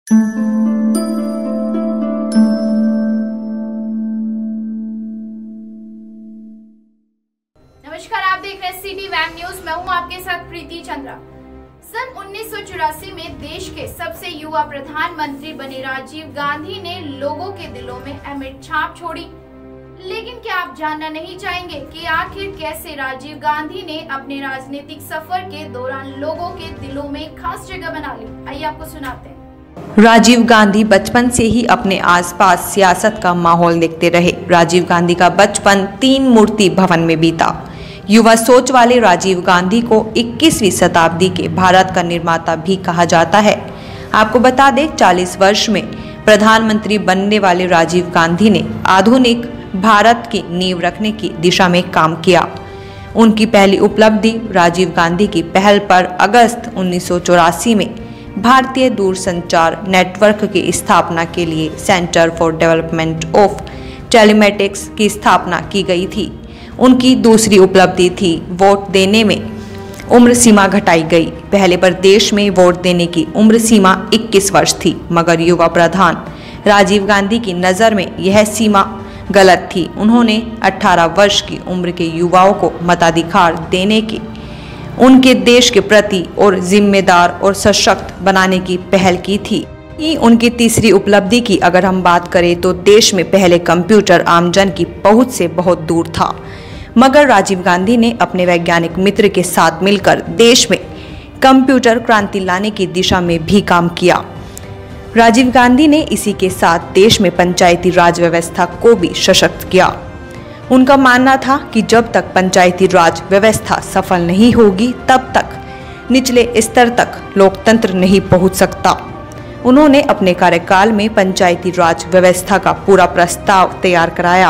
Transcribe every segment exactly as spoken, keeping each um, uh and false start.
नमस्कार, आप देख रहे हैं सिटी वैम न्यूज। मैं हूं आपके साथ प्रीति चंद्रा। सन उन्नीस सौ चौरासी में देश के सबसे युवा प्रधानमंत्री बने राजीव गांधी ने लोगों के दिलों में अमिट छाप छोड़ी। लेकिन क्या आप जानना नहीं चाहेंगे कि आखिर कैसे राजीव गांधी ने अपने राजनीतिक सफर के दौरान लोगों के दिलों में खास जगह बना ली? आइए आपको सुनाते हैं। राजीव गांधी बचपन से ही अपने आसपास सियासत का माहौल देखते रहे। राजीव गांधी का बचपन तीन मूर्ति भवन में बीता। युवा सोच वाले राजीव गांधी को इक्कीसवीं शताब्दी के भारत का निर्माता भी कहा जाता है। आपको बता दें, चालीस वर्ष में प्रधानमंत्री बनने वाले राजीव गांधी ने आधुनिक भारत की नींव रखने की दिशा में काम किया। उनकी पहली उपलब्धि राजीव गांधी की पहल पर अगस्त उन्नीस सौ चौरासी में भारतीय दूरसंचार नेटवर्क की स्थापना के लिए centre for development of telematics की स्थापना की गई थी। उनकी दूसरी उपलब्धि थी वोट देने में उम्र सीमा घटाई गई। पहले पर देश में वोट देने की उम्र सीमा इक्कीस वर्ष थी, मगर युवा प्रधान राजीव गांधी की नज़र में यह सीमा गलत थी। उन्होंने अठारह वर्ष की उम्र के युवाओं को मताधिकार देने की, उनके देश के प्रति और जिम्मेदार और सशक्त बनाने की पहल की थी। उनकी तीसरी उपलब्धि की अगर हम बात करें तो देश में पहले कंप्यूटर आमजन की पहुंच से बहुत दूर था, मगर राजीव गांधी ने अपने वैज्ञानिक मित्र के साथ मिलकर देश में कंप्यूटर क्रांति लाने की दिशा में भी काम किया। राजीव गांधी ने इसी के साथ देश में पंचायती राज व्यवस्था को भी सशक्त किया। उनका मानना था कि जब तक पंचायती राज व्यवस्था सफल नहीं होगी, तब तक निचले स्तर तक लोकतंत्र नहीं पहुंच सकता। उन्होंने अपने कार्यकाल में पंचायती राज व्यवस्था का पूरा प्रस्ताव तैयार कराया।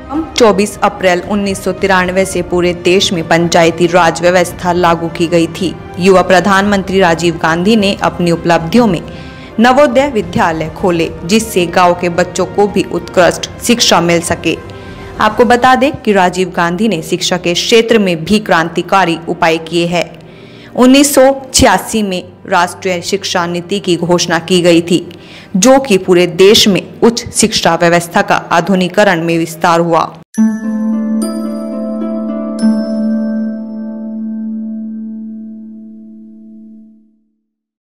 चौबीस अप्रैल उन्नीस सौ तिरानवे से पूरे देश में पंचायती राज व्यवस्था लागू की गई थी। युवा प्रधानमंत्री राजीव गांधी ने अपनी उपलब्धियों में नवोदय विद्यालय खोले, जिससे गांव के बच्चों को भी उत्कृष्ट शिक्षा मिल सके। आपको बता दें कि राजीव गांधी ने शिक्षा के क्षेत्र में भी क्रांतिकारी उपाय किए हैं। उन्नीस सौ छियासी में राष्ट्रीय शिक्षा नीति की घोषणा की गई थी, जो कि पूरे देश में उच्च शिक्षा व्यवस्था का आधुनिकीकरण में विस्तार हुआ।